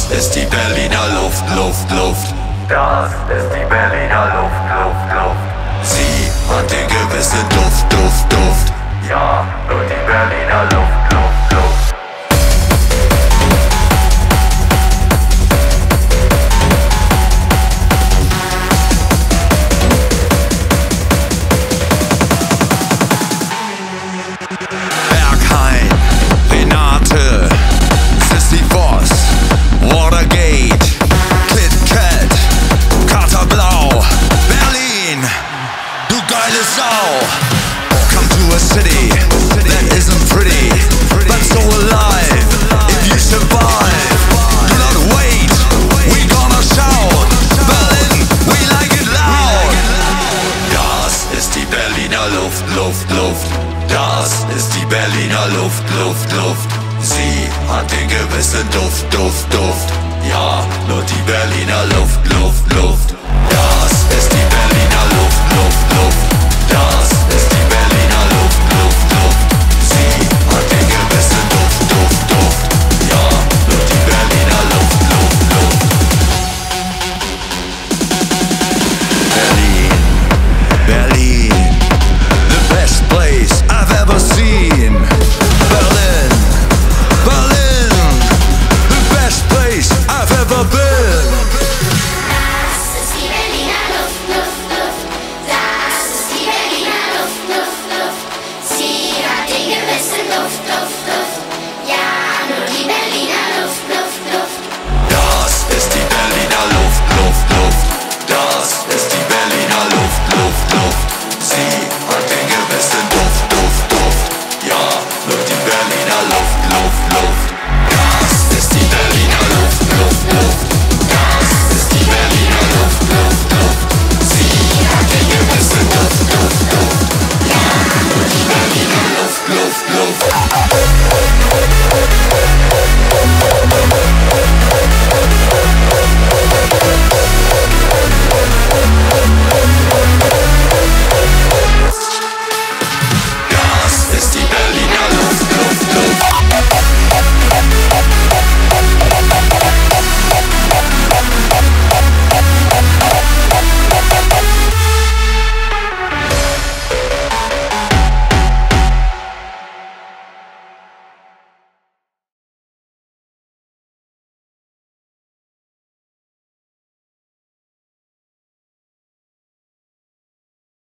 Das ist die Berliner Luft, Luft, Luft. Das ist die Berliner Luft, Luft, Luft. Sie hat den gewissen Duft, Duft, Duft. Ja, nur die Berliner Luft, Luft, Luft. Berghain, Renate, Sissy Voss, Watergate, KitKat, Katerblau, Berlin, du geile Sau. Come to a city that isn't pretty, but so alive. If you survive, do not wait, we gonna shout. Berlin, we like it loud. Das ist die Berliner Luft, Luft, Luft. Das ist die Berliner Luft, Luft, Luft. Sie hat den gewissen Duft, Duft, Duft. Ja, nur die Berliner Luft, Luft, Luft. Das ist die Berliner Luft, Luft, Luft.